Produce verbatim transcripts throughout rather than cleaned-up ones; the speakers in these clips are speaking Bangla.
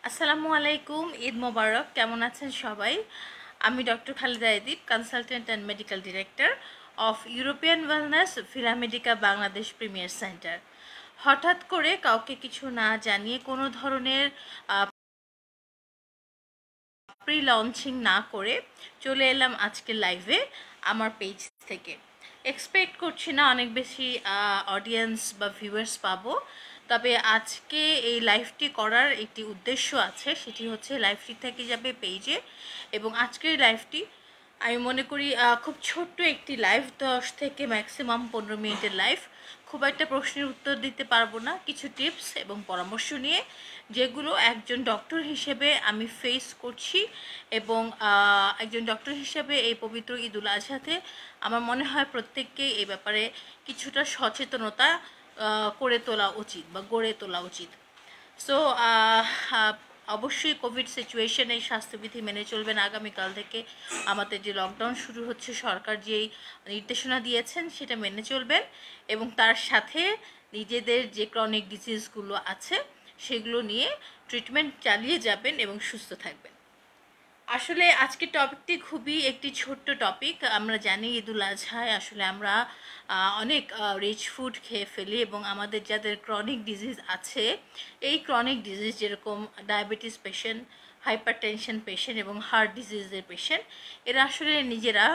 আসসালামু আলাইকুম, ঈদ মোবারক। কেমন আছেন সবাই? আমি doctor Khaleda Edib, consultant and medical director of European wellness Philamedica Bangladesh premier centre. হঠাৎ করে কাউকে কিছু না জানিয়ে কোনো ধরনের প্রি লঞ্চিং না করে চলে এলাম আজকে লাইভে আমার পেজ থেকে। এক্সপেক্ট করছি না অনেক বেশি অডিয়েন্স বা ভিউয়ার্স পাবো, তবে আজকে এই লাইভটি করার একটি উদ্দেশ্য আছে, সেটি হচ্ছে লাইভটি থেকে যাবে পেজে। এবং আজকের লাইভটি আমি মনে করি খুব ছোট্ট একটি লাইভ, দশ থেকে ম্যাক্সিমাম পনেরো মিনিটের লাইভ। খুব একটা প্রশ্নের উত্তর দিতে পারবো না, কিছু টিপস এবং পরামর্শ নিয়ে, যেগুলো একজন ডক্টর হিসেবে আমি ফেস করছি। এবং একজন ডক্টর হিসেবে এই পবিত্র ঈদ উল আজহাতে আমার মনে হয় প্রত্যেককেই এই ব্যাপারে কিছুটা সচেতনতা করে তোলা উচিত বা গড়ে তোলা উচিত। সো অবশ্যই কোভিড সিচুয়েশনে স্বাস্থ্যবিধি মেনে চলবেন। আগামীকাল থেকে আমাদের যে লকডাউন শুরু হচ্ছে, সরকার যেই নির্দেশনা দিয়েছেন সেটা মেনে চলবেন এবং তার সাথে নিজেদের যে ক্রনিক ডিজিজগুলো আছে সেগুলো নিয়ে ট্রিটমেন্ট চালিয়ে যাবেন এবং সুস্থ থাকবেন। আসলে আজকের টপিকটি খুবই একটি ছোট্ট টপিক। আমরা জানি ঈদ উল আজহায় আসলে আমরা অনেক রিচ ফুড খেয়ে ফেলি এবং আমাদের যাদের ক্রনিক ডিজিজ আছে, এই ক্রনিক ডিজিজ যেরকম diabetes patient, hypertension patient এবং হার্ট ডিজিজের পেশেন্ট, এরা আসলে নিজেরা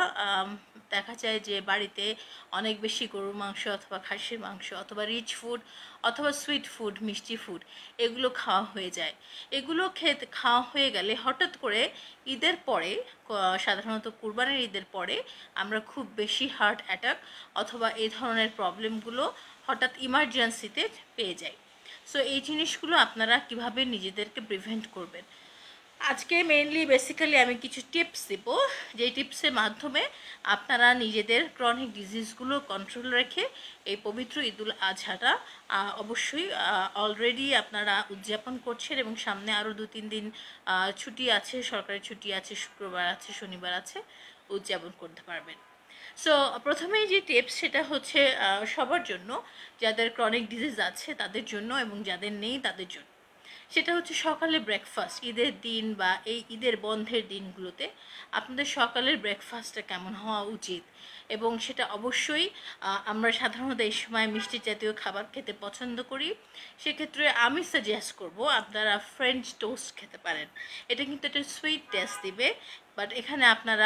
দেখা যায় যে বাড়িতে অনেক বেশি গরুর মাংস অথবা খাসির মাংস অথবা রিচ ফুড অথবা সুইট ফুড, মিষ্টি ফুড, এগুলো খাওয়া হয়ে যায়। এগুলো খেতে খাওয়া হয়ে গেলে হঠাৎ করে ঈদের পরে, সাধারণত কুরবানির ঈদের পরে, আমরা খুব বেশি হার্ট অ্যাটাক অথবা এই ধরনের প্রবলেমগুলো হঠাৎ ইমার্জেন্সিতে পেয়ে যাই। সো এই জিনিসগুলো আপনারা কিভাবে নিজেদেরকে প্রিভেন্ট করবেন, আজকে মেইনলি বেসিক্যালি আমি কিছু টিপস দেব, যেই টিপসের মাধ্যমে আপনারা নিজেদের ক্রনিক ডিজিজগুলো কন্ট্রোল রেখে এই পবিত্র ঈদুল আজহাটা অবশ্যই অলরেডি আপনারা উদযাপন করছেন এবং সামনে আরও দু তিন দিন ছুটি আছে, সরকারি ছুটি আছে, শুক্রবার আছে, শনিবার আছে, উদযাপন করতে পারবেন। সো প্রথমেই যে টিপস সেটা হচ্ছে সবার জন্য, যাদের ক্রনিক ডিজিজ আছে তাদের জন্য এবং যাদের নেই তাদের জন্য। সেটা হচ্ছে সকালে ব্রেকফাস্ট। ঈদের দিন বা এই ঈদের বন্ধের দিনগুলোতে আপনাদের সকালের ব্রেকফাস্টটা কেমন হওয়া উচিত, এবং সেটা অবশ্যই আমরা সাধারণত এই সময় মিষ্টি জাতীয় খাবার খেতে পছন্দ করি। সেক্ষেত্রে আমি সাজেস্ট করব আপনারা ফ্রেঞ্চ টোস্ট খেতে পারেন। এটা কিন্তু একটা সুইট টেস্ট দিবে, বাট এখানে আপনারা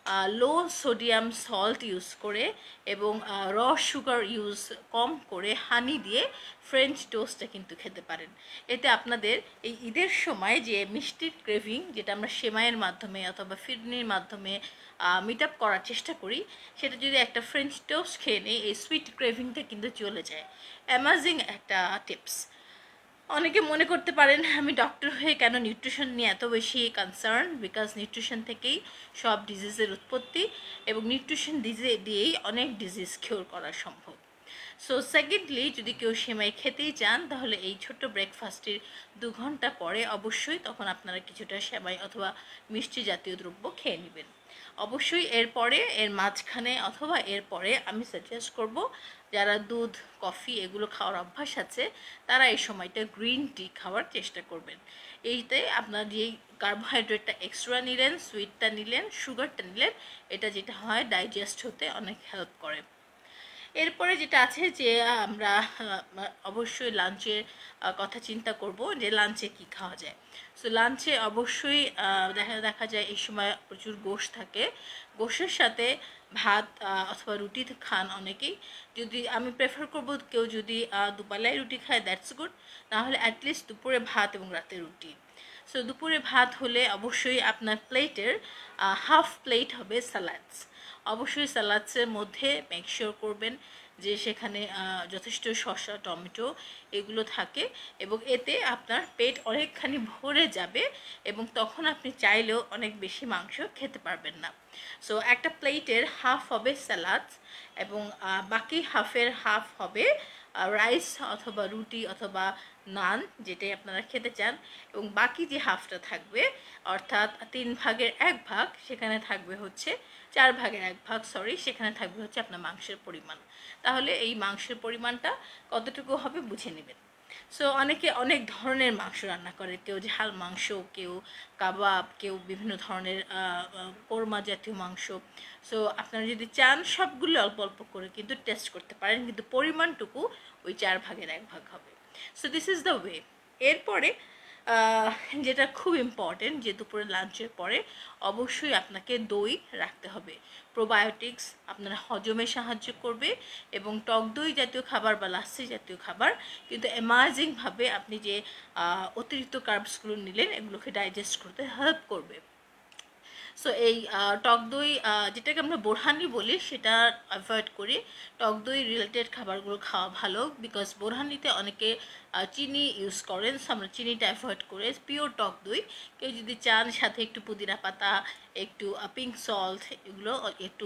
লো সোডিয়াম সল্ট ইউজ করে এবং র সুগার ইউজ কম করে হানি দিয়ে ফ্রেঞ্চ টোস্টটা কিন্তু খেতে পারেন। এতে আপনাদের এই ঈদের সময় যে মিষ্টির ক্রেভিং, যেটা আমরা সেমাইয়ের মাধ্যমে অথবা ফিরনির মাধ্যমে মিট আপ করার চেষ্টা করি, সেটা যদি একটা ফ্রেঞ্চ টোস্ট খেয়ে নেই, এই সুইট ক্রেভিংটা কিন্তু চলে যায়। অ্যামাজিং একটা টিপস। অনেকে মনে করতে পারেন আমি ডক্টর হয়ে কেন নিউট্রিশন নিয়ে এত বেশি কনসার্ন, বিকজ নিউট্রিশন থেকেই সব ডিজিজের উৎপত্তি এবং নিউট্রিশন ডিজে দিয়েই অনেক ডিজিজ কিওর করা সম্ভব। সো সেকেন্ডলি, যদি কেউ সেমাই খেতেই চান তাহলে এই ছোট্ট ব্রেকফাস্টের দু ঘন্টা পরে অবশ্যই তখন আপনারা কিছুটা সেমাই অথবা মিষ্টি জাতীয় দ্রব্য খেয়ে নেবেন। অবশ্যই এরপরে, এর মাঝখানে অথবা এরপরে আমি সাজেস্ট করব যারা দুধ, কফি এগুলো খাওয়ার অভ্যাস আছে তারা এই সময়টা গ্রিন টি খাওয়ার চেষ্টা করবেন। এইতে আপনার যে কার্বোহাইড্রেটটা এক্সট্রা নিলেন, সুইটটা নিলেন, সুগারটা নিলেন, এটা যেটা হয় ডাইজেস্ট হতে অনেক হেল্প করে। এরপরে যেটা আছে যে আমরা অবশ্যই লাঞ্চের কথা চিন্তা করব যে লাঞ্চে কি খাওয়া যায়। সো লাঞ্চে অবশ্যই দেখা দেখা যায় এই সময় প্রচুর গোশ থাকে, গোশের সাথে ভাত অথবা রুটি খান অনেকেই। যদি আমি প্রেফার করব কেউ যদি দুবেলায় রুটি খায় দ্যাটস গুড, নাহলে অ্যাটলিস্ট দুপুরে ভাত এবং রাতে রুটি। সো দুপুরে ভাত হলে অবশ্যই আপনার প্লেটের হাফ প্লেট হবে স্যালাডস। অবশ্যই স্যালাডসের মধ্যে মেকশিওর করবেন যে সেখানে যথেষ্ট শসা, টমেটো এগুলো থাকে এবং এতে আপনার পেট অনেকখানি ভরে যাবে এবং তখন আপনি চাইলেও অনেক বেশি মাংস খেতে পারবেন না। সো একটা প্লেটের হাফ হবে স্যালাডস এবং বাকি হাফের হাফ হবে রাইস অথবা রুটি অথবা নান, যেটাই আপনারা খেতে চান, এবং বাকি যে হাফটা থাকবে অর্থাৎ তিন ভাগের এক ভাগ সেখানে থাকবে হচ্ছে চার ভাগের এক ভাগ সরি সেখানে থাকবে হচ্ছে আপনার মাংসের পরিমাণ। তাহলে এই মাংসের পরিমাণটা কতটুকু হবে বুঝে নেবেন। সো অনেকে অনেক ধরনের মাংস রান্না করে, কেউ ঝাল মাংস, কেউ কাবাব, কেউ বিভিন্ন ধরনের কোরমা জাতীয় মাংস। সো আপনারা যদি চান সবগুলো অল্প অল্প করে কিন্তু টেস্ট করতে পারেন, কিন্তু পরিমাণটুকু ওই চার ভাগের এক ভাগ হবে। So this is the way. এরপরে যেটা খুব ইম্পর্টেন্ট, যে দুপুরে লাঞ্চের পরে অবশ্যই আপনাকে দই রাখতে হবে। প্রোবায়োটিক্স আপনার হজমে সাহায্য করবে, এবং টক দই জাতীয় খাবার বা লাচ্ছি জাতীয় খাবার কিন্তু অ্যামাজিংভাবে আপনি যে অতিরিক্ত কার্বসগুলো নিলেন এগুলোকে ডাইজেস্ট করতে হেল্প করবে। সো এই টক দই, যেটাকে আমরা বোরহানি বলি, সেটা অ্যাভয়েড করে টক দই রিলেটেড খাবারগুলো খাওয়া ভালো, বিকজ বোরহানিতে অনেকে চিনি ইউজ করেন। সো আমরা চিনিটা অ্যাভয়েড করে পিওর টক দই, কেউ যদি চান সাথে একটু পুদিনা পাতা, একটু পিঙ্ক সল্ট, এগুলো একটু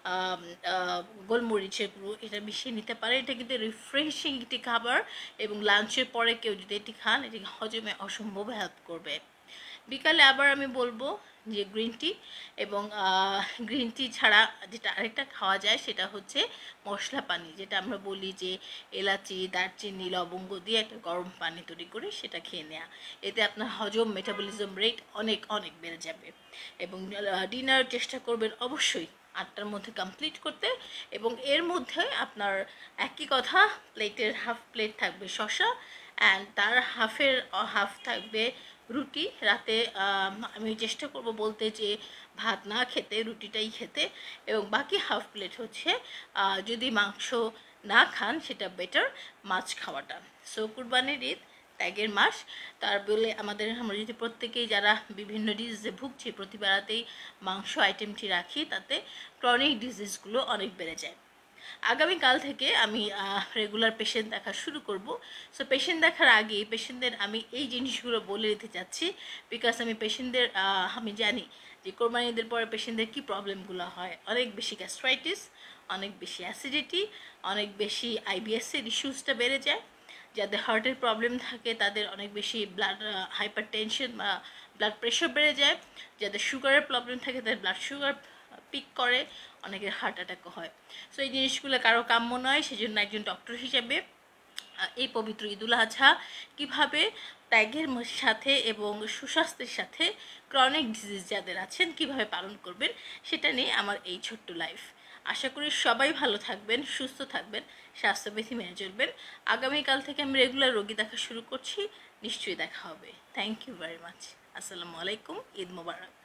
গোলমরিচের গুঁড়ো এটা মিশিয়ে নিতে পারে। এটা কিন্তু রিফ্রেশিং একটি খাবার, এবং লাঞ্চের পরে কেউ যদি এটি খান এটি হজমে অসম্ভব হেল্প করবে। বিকালে আবার আমি বলবো যে গ্রিন টি, এবং গ্রিন টি ছাড়া যেটা আরেকটা খাওয়া যায় সেটা হচ্ছে মশলা পানি, যেটা আমরা বলি যে এলাচি, দারচিনি, লবঙ্গ দিয়ে একটা গরম পানি তৈরি করে সেটা খেয়ে নেওয়া। এতে আপনার হজম, মেটাবলিজম রেট অনেক অনেক বেড়ে যাবে। এবং ডিনার চেষ্টা করবেন অবশ্যই আটটার মধ্যে কমপ্লিট করতে, এবং এর মধ্যে আপনার একই কথা, প্লেটের হাফ প্লেট থাকবে শসা, অ্যান্ড তার হাফের হাফ থাকবে রুটি। রাতে আমি চেষ্টা করব বলতে যে ভাত না খেতে, রুটিটাই খেতে, এবং বাকি হাফ প্লেট হচ্ছে যদি মাংস না খান সেটা বেটার মাছ খাওয়াটা। সো কুরবানির ঈদ ত্যাগের মাস, তার বলে আমাদের আমরা যদি প্রত্যেকেই যারা বিভিন্ন ডিজিজে ভুগছি প্রতিবারাতেই মাংস আইটেমটি রাখি, তাতে ক্রনিক ডিজিজগুলো অনেক বেড়ে যায়। আগামীকাল থেকে আমি রেগুলার পেশেন্ট দেখা শুরু করব। সো পেশেন্ট দেখার আগে পেশেন্টদের আমি এই জিনিসগুলো বলে দিতে চাচ্ছি, বিকজ আমি পেশেন্টদের আমি জানি যে কোরবানি ঈদের পরে পেশেন্টদের কী প্রবলেমগুলো হয়। অনেক বেশি গ্যাস্ট্রাইটিস, অনেক বেশি অ্যাসিডিটি, অনেক বেশি আইবিএসের ইস্যুসটা বেড়ে যায়। যাদের হার্টের প্রবলেম থাকে তাদের অনেক বেশি ব্লাড হাইপার টেনশন বা ব্লাড প্রেশার বেড়ে যায়। যাদের সুগারের প্রবলেম থাকে তাদের ব্লাড সুগার পিক করে, অনেকের হার্ট অ্যাটাকও হয়। সো এই জিনিসগুলো কারো কাম্য নয়, সেজন্য একজন ডক্টর হিসেবে এই পবিত্র ঈদুল আজহা কীভাবে ত্যাগের সাথে এবং সুস্বাস্থ্যের সাথে ক্রনিক ডিজিজ যাদের আছেন কীভাবে পালন করবেন সেটা নিয়ে আমার এই ছোট্ট লাইফ। আশা করি সবাই ভালো থাকবেন, সুস্থ থাকবেন, স্বাস্থ্যবিধি মেনে চলবেন। আগামীকাল থেকে আমি রেগুলার রোগী দেখা শুরু করছি, নিশ্চয়ই দেখা হবে। Thank you very much. আসসালামু আলাইকুম, ঈদ মোবারক।